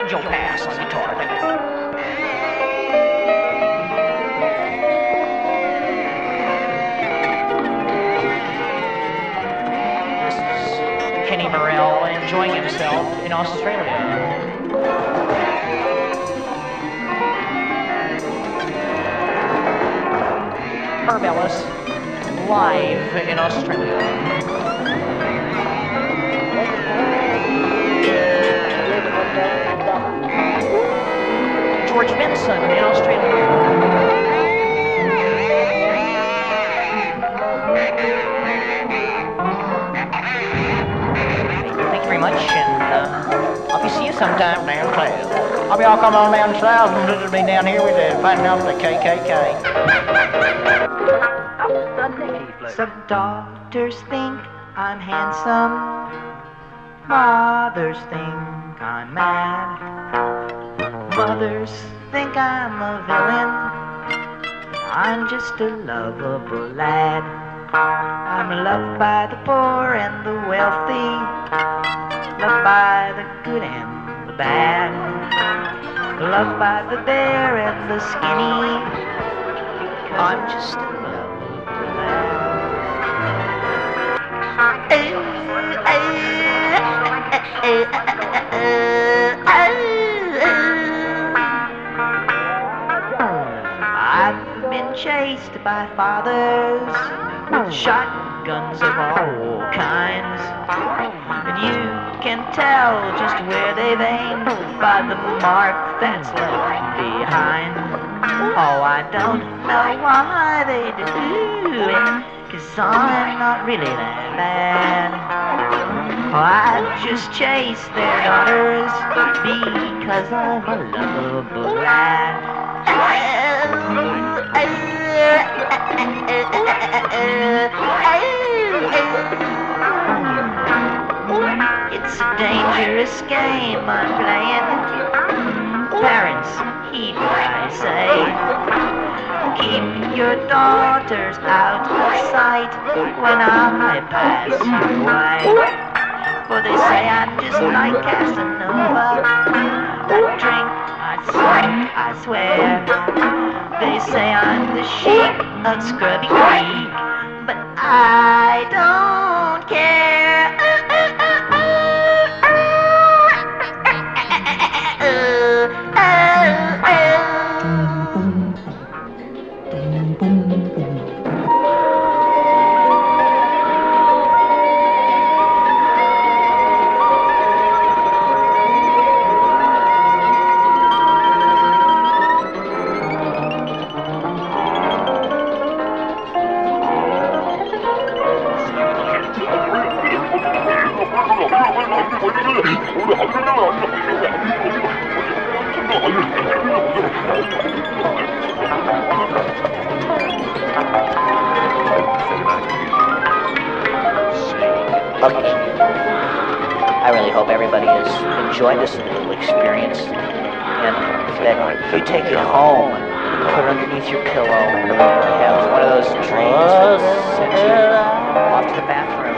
Joe Pass on guitar. Thank you. This is Kenny Morrell enjoying himself in Australia. Herb Ellis, live in Australia. George Benson in Australia. Thank you very much, and I'll be seeing you sometime down south. I'll be all come on down south and visit me down here with fighting off the KKK. Some daughters think I'm handsome, fathers think I'm mad, mothers think I'm a villain, I'm just a lovable lad. I'm loved by the poor and the wealthy, loved by the good and the bad, loved by the bare and the skinny, I'm just a lovable lad. I've been chased by fathers with shotguns of all kinds, and you can tell just where they've aimed by the mark that's left behind. Oh, I don't know why they do it, 'cause I'm not really that bad. Oh, I just chase their daughters because I'm a lovable lad. It's a dangerous game I'm playing. Parents, heed what I say. Keep your daughters out of sight when I pass your way. For they say I'm just like Casanova. I drink, I smoke, I swear. They say I'm the sheik of Scrubby Creek, but I don't care. I really hope everybody has enjoyed this little experience, and that you take it home and put it underneath your pillow and have one of those dreams that sends you off to the bathroom.